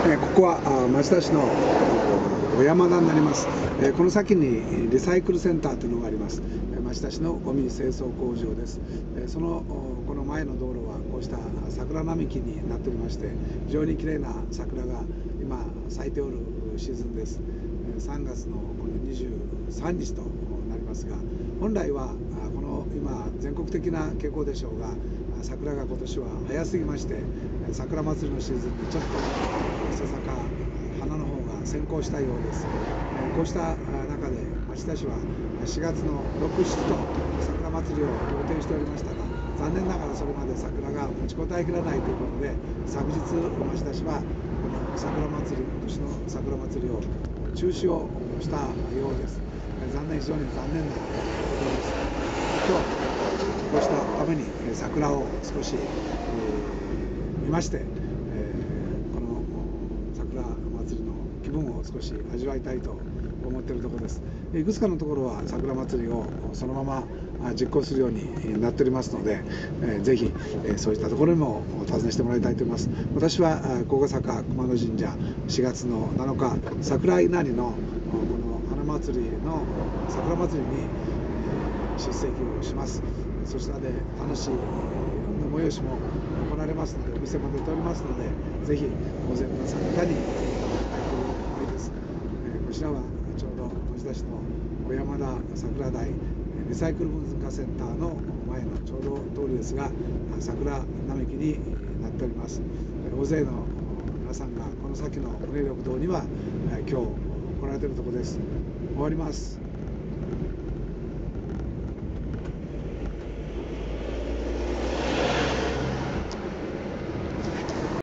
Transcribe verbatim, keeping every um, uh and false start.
えー、ここはあ町田市の小山田になります。えー、この先にリサイクルセンターというのがあります。えー、町田市のゴミ清掃工場です。えー、そのこの前の道路はこうした桜並木になっておりまして、非常に綺麗な桜が今咲いておるシーズンです。えー、さんがつのこのにじゅうさんにちとなりますが、本来はこの今全国的な傾向でしょうが、桜が今年は早すぎまして、桜祭りのシーズンにちょっといささか花の方が先行したようです。こうした中で町田市はしがつのろく、しちと桜祭りを予定しておりましたが、残念ながらそれまで桜が持ちこたえきらないということで、昨日町田市はこの桜祭り、今年の桜祭りを中止をしたようです。残念、非常に残念なことです。今日こうしたために桜を少し、えー、見まして、えー、この桜祭りの気分を少し味わいたいと思っているところです。いくつかのところは桜祭りをそのまま実行するようになっておりますので、えー、ぜひ、えー、そういったところにもお尋ねしてもらいたいと思います。私は高ヶ坂熊野神社しがつのなのか、桜稲荷のこの花祭りの桜祭りに出席をします。そちらで楽しいいろんな催しも行われますので、お店も出ておりますので、ぜひ大勢皆さん方にいただきたいという思いです。えー、こちらはちょうど町田市の小山田桜台リサイクル文化センターの前のちょうど通りですが、桜並木になっております。大勢の皆さんがこの先の骨緑道には今日来られているところです。終わります。